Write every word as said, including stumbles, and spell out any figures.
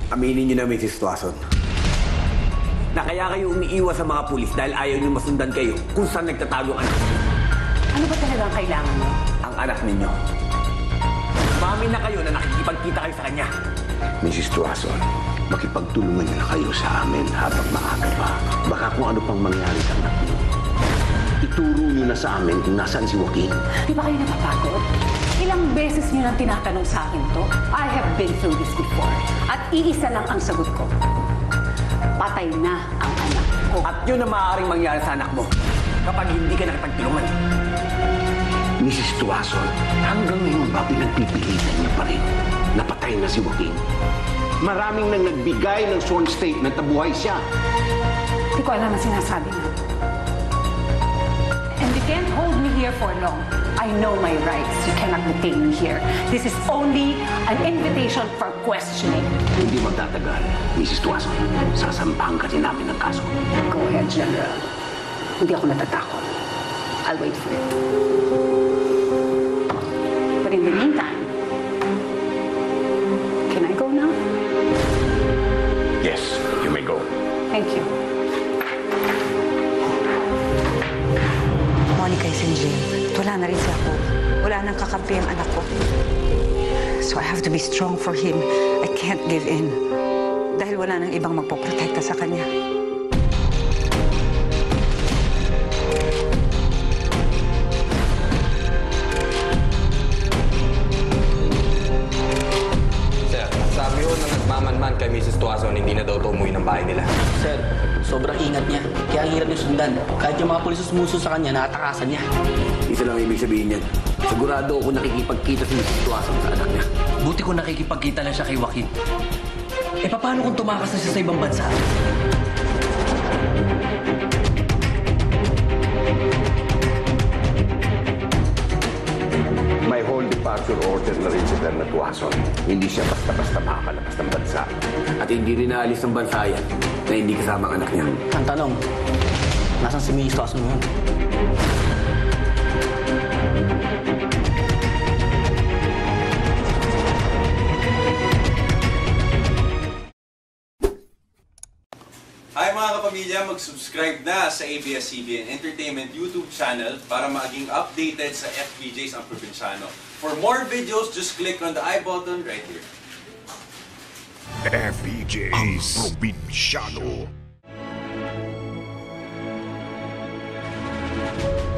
Aminin niyo na, Missus Tuason, na kaya kayo umiiwas sa mga pulis dahil ayaw niyo masundan kayo kung saan nagtatago ang anak. Ano ba talagang kailangan mo? Ang anak ninyo. Umamin na kayo na nakikipagkita kayo sa kanya. Missus Tuason, makipagtulungan niyo na kayo sa amin habang maaga pa. Baka kung ano pang mangyari sa anak niyo. Ituro niyo na sa amin kung nasaan si Joaquin. Di ba kayo napapagod? Ilang beses niyo nang tinatanong sa akin to? I have been through this before. At iisa lang ang sagot ko. Patay na ang anak ko. At yun ang maaaring mangyari sa anak mo kapag hindi ka nakipagtulungan. Missus Tuason, hanggang ngayon ba pinagpipilitan niyo pa rin? Napatay na si Joaquin. Maraming nang nagbigay ng sworn statement na buhay siya. Hindi ko alam ang sinasabi niyo. And you can't hold me here for long. I know my rights. You cannot detain me here. This is only an invitation for questioning. Hindi magtatagal, Missus Tuason. Sasampahan ka din namin ng kaso. Go ahead, General. Hindi ako natatakot. I'll wait for it. But in the meantime, can I go now? Yes, you may go. Thank you. Monica is in jail. Wala na rin si ako. Wala nang kakampi ang anak ko. So I have to be strong for him. I can't give in. Dahil wala nang ibang magpoprotekta sa kanya. Sir, sabi ho na nagmamanman kay Missus Tuason, hindi na daw ito umuwi ng bahay nila. Sir, sobrang ingat niya. Kaya ang hirap niya sundan. Kahit yung mga pulis sumuso sa kanya, nakatakasan niya. Isa lang ibig sabihin yan. Sigurado ako nakikipagkita si Missus Tuason sa anak niya. Buti kung nakikipagkita lang siya kay Joaquin. Eh, paano kung tumakas na siya sa ibang bansa? May whole departure order na rin si Verna Tuason. Hindi siya basta-basta makakalabas ng bansa. At hindi rin naalis ng bansa yan na hindi kasama ang anak niya. Ang tanong, nasan si Missus Tuason ngayon? Hi mga kapamilya, mag-subscribe na sa A B S C B N Entertainment YouTube channel para maging updated sa F P Js ang Probinsyano. For more videos, just click on the I button right here. F P Js ang Probinsyano.